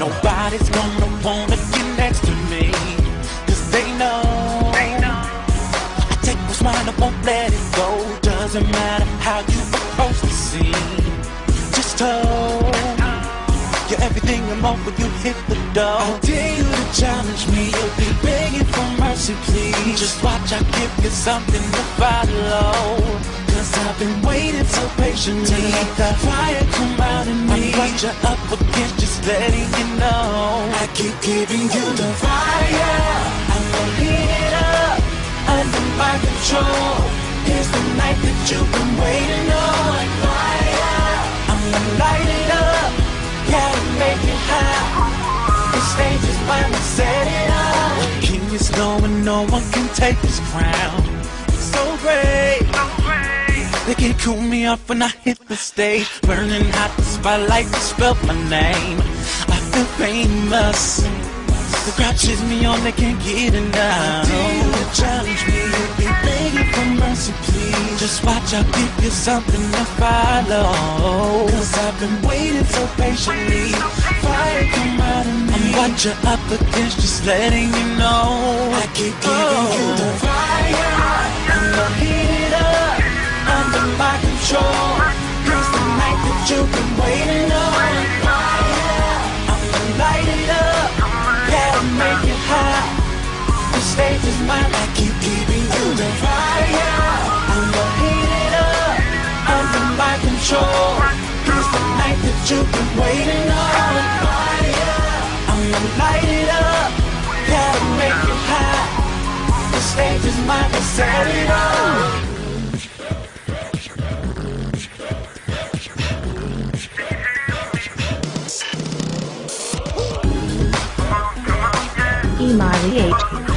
Nobody's gonna wanna get next to me, 'cause they know I take what's mine, I won't let it go. Doesn't matter how you approach the scene, just told you're everything and more when you hit the door. I dare you to challenge me, you'll be begging for mercy, please. Just watch, I give you something to follow, 'cause I've been waiting so patiently. Let the fire come out in me. I'm what you're up against, just letting you know. I keep giving you the fire, I'm gonna heat it up, under my control. Here's the night that you've been waiting on. Fire, I'm gonna light it up, gotta make it hot. The stage is mine, I set it up. The king is going, no one can take his crown. It's so great, they can't cool me off when I hit the stage. Burning hot, the spotlight spelled my name. I feel famous, the crowd cheers me on, they can't get enough. I dare you to challenge me, you'll be begging for mercy, please. Just watch, I'll give you something to follow, 'cause I've been waiting so patiently. Fire come out of me. I'm what you're up against, just letting you know. I keep giving you the fire, I'm gonna heat it up, under my control. Here's the night that you've been waiting on. Fire, I'm gonna light it up, gotta make it hot. The stage is mine, I keep giving you the fire. I'm gonna heat it up, under my control. Here's the night that you've been waiting on. Fire, I'm gonna light it up, gotta make it hot. The stage is mine, I set it up. Emiley H.